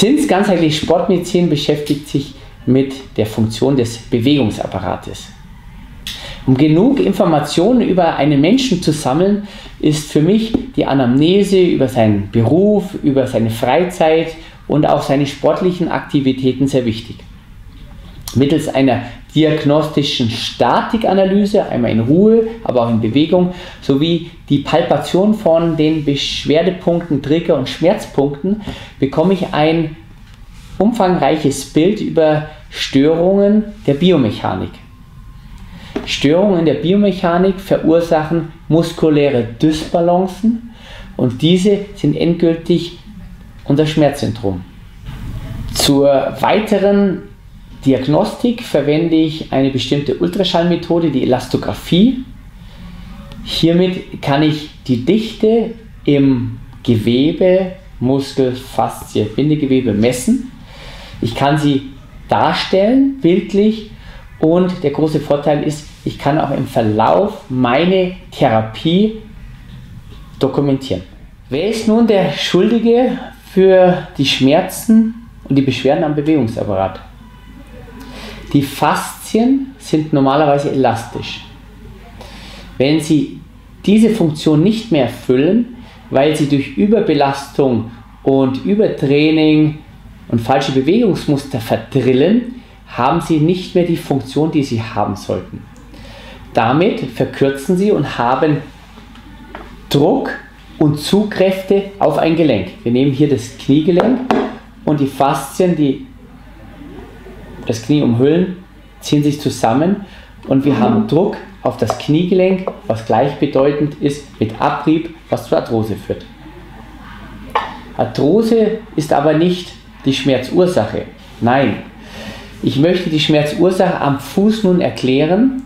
SINS ganzheitliche Sportmedizin beschäftigt sich mit der Funktion des Bewegungsapparates. Um genug Informationen über einen Menschen zu sammeln, ist für mich die Anamnese über seinen Beruf, über seine Freizeit und auch seine sportlichen Aktivitäten sehr wichtig. Mittels einer diagnostischen Statikanalyse, einmal in Ruhe, aber auch in Bewegung, sowie die Palpation von den Beschwerdepunkten, Trigger- und Schmerzpunkten, bekomme ich ein umfangreiches Bild über Störungen der Biomechanik. Störungen der Biomechanik verursachen muskuläre Dysbalancen und diese sind endgültig unser Schmerzsyndrom. Zur weiteren Diagnostik verwende ich eine bestimmte Ultraschallmethode, die Elastographie. Hiermit kann ich die Dichte im Gewebe, Muskel, Faszie, Bindegewebe messen. Ich kann sie darstellen, bildlich, und der große Vorteil ist, ich kann auch im Verlauf meine Therapie dokumentieren. Wer ist nun der Schuldige für die Schmerzen und die Beschwerden am Bewegungsapparat? Die Faszien sind normalerweise elastisch. Wenn sie diese Funktion nicht mehr erfüllen, weil sie durch Überbelastung und Übertraining und falsche Bewegungsmuster verdrillen, haben sie nicht mehr die Funktion, die sie haben sollten. Damit verkürzen sie und haben Druck und Zugkräfte auf ein Gelenk. Wir nehmen hier das Kniegelenk und die Faszien, die das Knie umhüllen, ziehen sich zusammen und wir haben Druck auf das Kniegelenk, was gleichbedeutend ist mit Abrieb, was zur Arthrose führt. Arthrose ist aber nicht die Schmerzursache. Nein, ich möchte die Schmerzursache am Fuß nun erklären.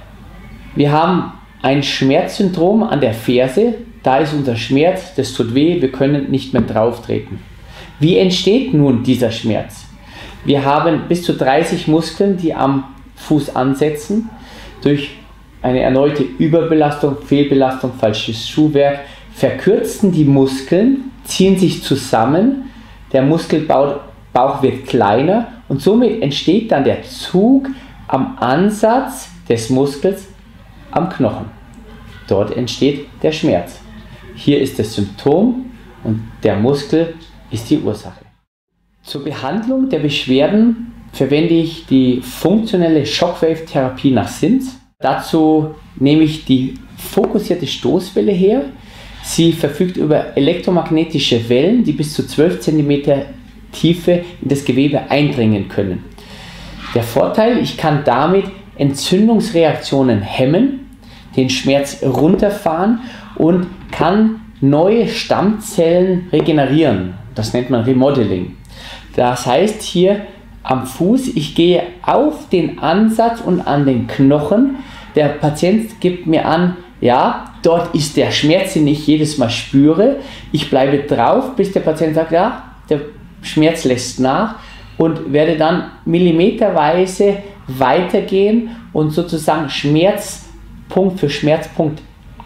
Wir haben ein Schmerzsyndrom an der Ferse, da ist unser Schmerz, das tut weh, wir können nicht mehr drauf treten. Wie entsteht nun dieser Schmerz? Wir haben bis zu 30 Muskeln, die am Fuß ansetzen. Durch eine erneute Überbelastung, Fehlbelastung, falsches Schuhwerk verkürzen die Muskeln, ziehen sich zusammen, der Muskelbauch wird kleiner und somit entsteht dann der Zug am Ansatz des Muskels am Knochen. Dort entsteht der Schmerz. Hier ist das Symptom und der Muskel ist die Ursache. Zur Behandlung der Beschwerden verwende ich die funktionelle Shockwave-Therapie nach SINS. Dazu nehme ich die fokussierte Stoßwelle her. Sie verfügt über elektromagnetische Wellen, die bis zu 12 cm Tiefe in das Gewebe eindringen können. Der Vorteil, ich kann damit Entzündungsreaktionen hemmen, den Schmerz runterfahren und kann neue Stammzellen regenerieren. Das nennt man Remodeling. Das heißt hier am Fuß, ich gehe auf den Ansatz und an den Knochen. Der Patient gibt mir an, ja, dort ist der Schmerz, den ich jedes Mal spüre. Ich bleibe drauf, bis der Patient sagt, ja, der Schmerz lässt nach, und werde dann millimeterweise weitergehen und sozusagen Schmerzpunkt für Schmerzpunkt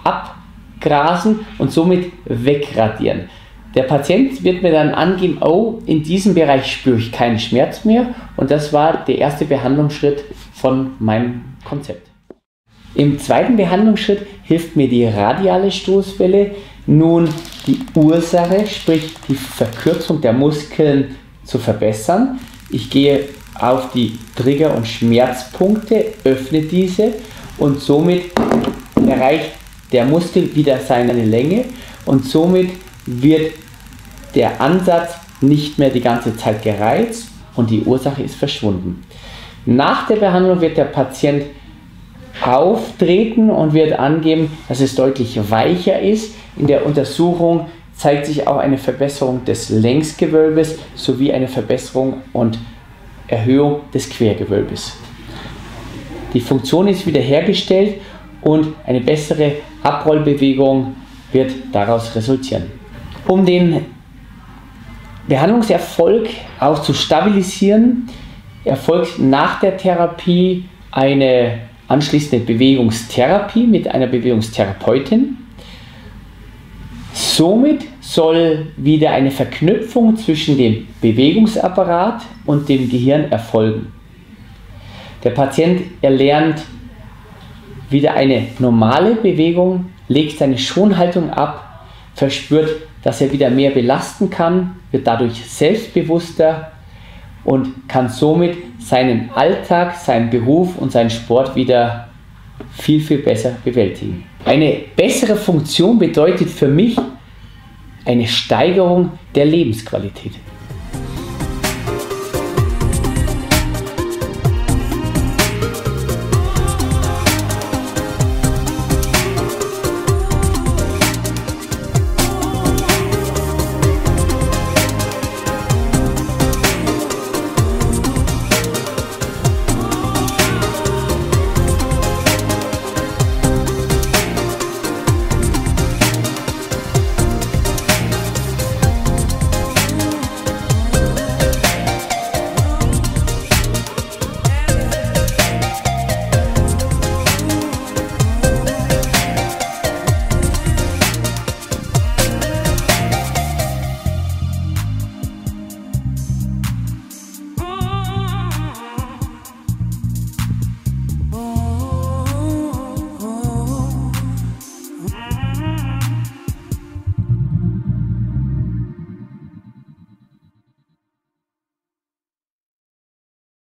abgrasen und somit wegradieren. Der Patient wird mir dann angeben, oh, in diesem Bereich spüre ich keinen Schmerz mehr, und das war der erste Behandlungsschritt von meinem Konzept. Im zweiten Behandlungsschritt hilft mir die radiale Stoßwelle, nun die Ursache, sprich die Verkürzung der Muskeln, zu verbessern. Ich gehe auf die Trigger- und Schmerzpunkte, öffne diese und somit erreicht der Muskel wieder seine Länge und somit wird der Ansatz nicht mehr die ganze Zeit gereizt und die Ursache ist verschwunden. Nach der Behandlung wird der Patient auftreten und wird angeben, dass es deutlich weicher ist. In der Untersuchung zeigt sich auch eine Verbesserung des Längsgewölbes sowie eine Verbesserung und Erhöhung des Quergewölbes. Die Funktion ist wiederhergestellt und eine bessere Abrollbewegung wird daraus resultieren. Um den Behandlungserfolg auch zu stabilisieren, erfolgt nach der Therapie eine anschließende Bewegungstherapie mit einer Bewegungstherapeutin Somit soll wieder eine Verknüpfung zwischen dem Bewegungsapparat und dem Gehirn erfolgen. Der Patient erlernt wieder eine normale Bewegung, legt seine Schonhaltung ab, verspürt, dass er wieder mehr belasten kann, wird dadurch selbstbewusster und kann somit seinen Alltag, seinen Beruf und seinen Sport wieder viel, viel besser bewältigen. Eine bessere Funktion bedeutet für mich eine Steigerung der Lebensqualität.